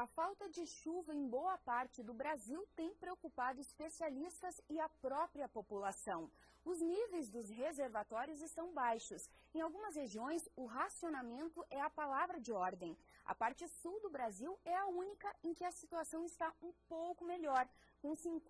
A falta de chuva em boa parte do Brasil tem preocupado especialistas e a própria população. Os níveis dos reservatórios estão baixos. Em algumas regiões, o racionamento é a palavra de ordem. A parte sul do Brasil é a única em que a situação está um pouco melhor, com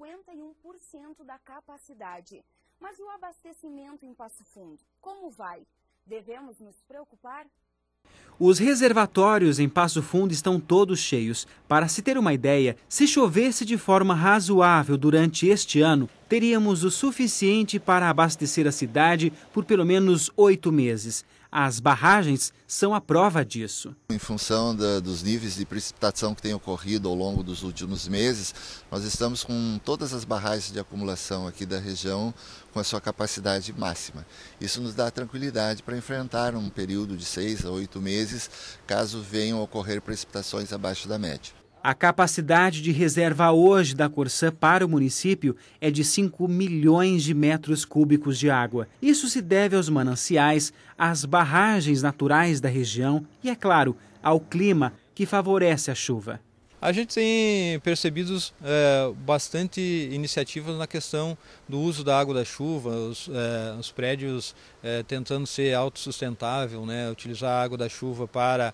51% da capacidade. Mas e o abastecimento em Passo Fundo? Como vai? Devemos nos preocupar? Os reservatórios em Passo Fundo estão todos cheios. Para se ter uma ideia, se chovesse de forma razoável durante este ano, teríamos o suficiente para abastecer a cidade por pelo menos 8 meses. As barragens são a prova disso. Em função dos níveis de precipitação que têm ocorrido ao longo dos últimos meses, nós estamos com todas as barragens de acumulação aqui da região com a sua capacidade máxima. Isso nos dá tranquilidade para enfrentar um período de 6 a 8 meses, caso venham a ocorrer precipitações abaixo da média. A capacidade de reserva hoje da Corsã para o município é de 5 milhões de metros cúbicos de água. Isso se deve aos mananciais, às barragens naturais da região e, é claro, ao clima que favorece a chuva. A gente tem percebido bastante iniciativas na questão do uso da água da chuva, os prédios tentando ser autossustentável, né, utilizar a água da chuva para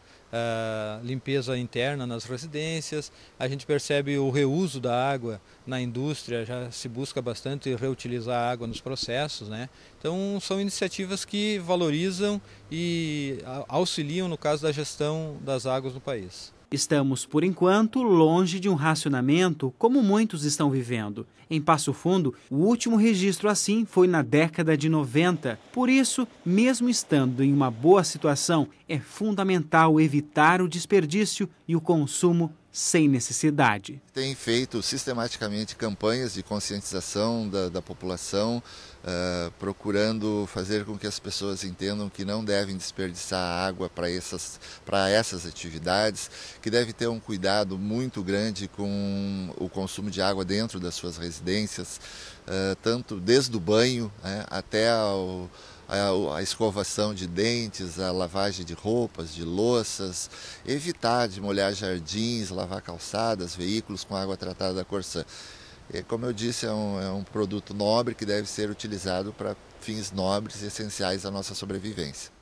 limpeza interna nas residências. A gente percebe o reuso da água na indústria, já se busca bastante reutilizar a água nos processos, né? Então são iniciativas que valorizam e auxiliam no caso da gestão das águas no país. Estamos, por enquanto, longe de um racionamento como muitos estão vivendo. Em Passo Fundo, o último registro assim foi na década de 90. Por isso, mesmo estando em uma boa situação, é fundamental evitar o desperdício e o consumo sem necessidade. Tem feito sistematicamente campanhas de conscientização da população, procurando fazer com que as pessoas entendam que não devem desperdiçar água para essas atividades, que deve ter um cuidado muito grande com o consumo de água dentro das suas residências, tanto desde o banho até a escovação de dentes, a lavagem de roupas, de louças, evitar de molhar jardins, lavar calçadas, veículos com água tratada da Corsã. Como eu disse, é um produto nobre que deve ser utilizado para fins nobres e essenciais à nossa sobrevivência.